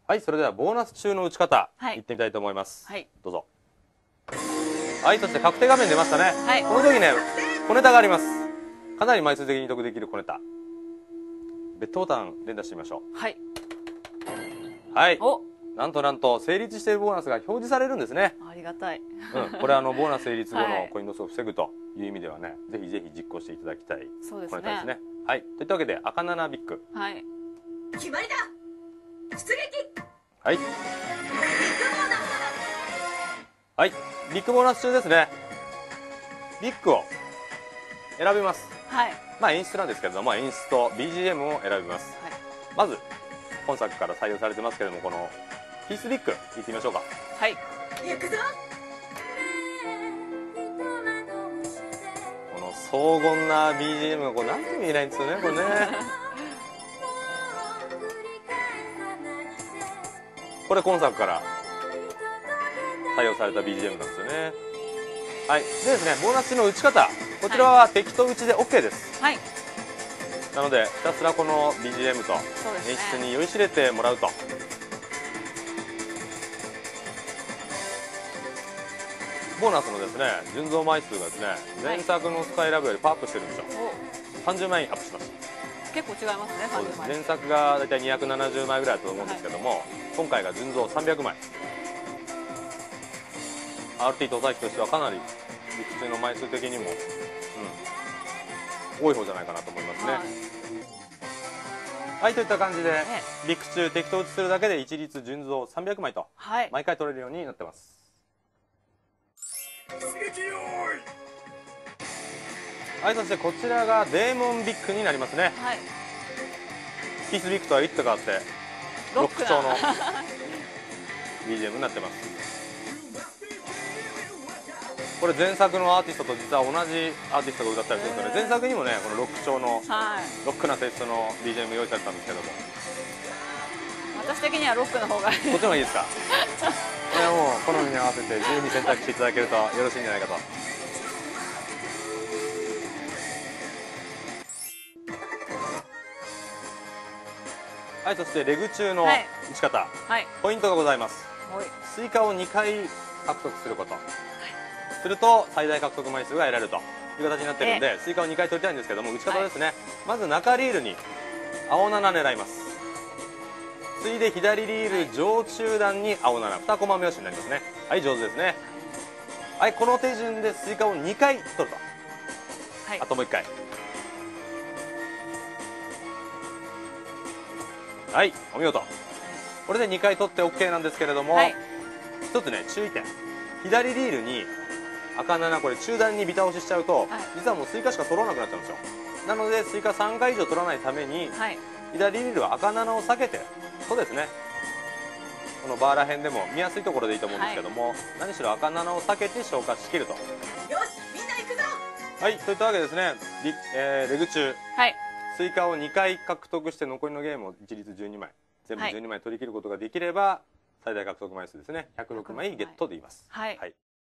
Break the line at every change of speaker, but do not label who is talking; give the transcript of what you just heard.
はい、それではボーナス中の打ち方、
はい、
いってみたいと思います。
はい、
どうぞ。はい、そして確定画面出ましたね。
はい、
この時ね、小ネタがあります。かなり枚数的に得できる小ネタ。ベッドボタン連打してみましょう。
はい。
はい。
お、
なんと成立しているボーナスが表示されるんですね。
ありがたい。
これボーナス成立後の
はい
コインロスを防ぐという意味ではね、ぜひぜひ実行していただきたい
そうですね。
小ネタですね。はい。といったわけで赤7ビッグ。
はい。
決まりだ。出撃。
はい。
ビッグボーナス。
はい。ビッグボーナス中ですね。ビッグを選びます。
はい。
まあ演出なんですけれども、演出と BGM を選びます。
はい。
まず本作から採用されてますけれども、このピースビッグいってみましょうか。
はい。
行くぞ。
この荘厳な BGM がこうなんとも言えないんですよね、これね。これ今作から採用された BGM なんですよね。はい。でですね、ボーナスの打ち方、こちらは適当打ちで OK です。
はい。
なのでひたすらこの BGM と演出に酔いしれてもらうと。ボーナスのですね、純増枚数がですね、前作のスカイラブよりパワーアップしてるんですよ。30枚アップしました。
結構違いますね。
そうです。
30枚。
前作がだいたい270枚ぐらいだと思うんですけども、今回が純増300枚。RT 搭載機としてはかなり陸中の枚数的にも、多い方じゃないかなと思いますね。はい、といった感じで、陸中適当打ちするだけで一律純増300枚と、毎回取れるようになってます。はい、そしてこちらがデーモンビッグになりますね。はい、ピースビッグとは打って変わってロック調の BGM になってます。これ前作のアーティストと実は同じアーティストが歌ったりするんですよね。前作にもね、このロック調のロックなテイストの BGM 用意されたんですけども、
私的にはロックの方がいい。
こっちの方がいいですか。これはもう好みに合わせて自由に選択していただけるとよろしいんじゃないかと。はい、そしてレグ中の打ち方、ポイントがございます。スイカを2回獲得すること、すると最大獲得枚数が得られるという形になっているので、スイカを2回取りたいんですけども、打ち方ですね、まず中リールに青7狙います。次いで左リール上中段に青7、2コマ目押しになりますね。はい、上手ですね。はい、この手順でスイカを2回取ると、あともう1回。はい、お見事。これで2回取って OK なんですけれども、一つね注意点、左リールに赤7、これ中段にビタ押ししちゃうと、実はもうスイカしか取らなくなっちゃうんですよ。なのでスイカ3回以上取らないために、左リールは赤7を避けて、そうですね、このバーら辺でも見やすいところでいいと思うんですけども、何しろ赤7を避けて消化しきると。よ
し、みんな行くぞ。
はい、といったわけですね、レグ中、スイカを2回獲得して残りのゲームを一律12枚、全部12枚取り切ることができれば最大獲得枚数ですね、106枚ゲットできます。はい。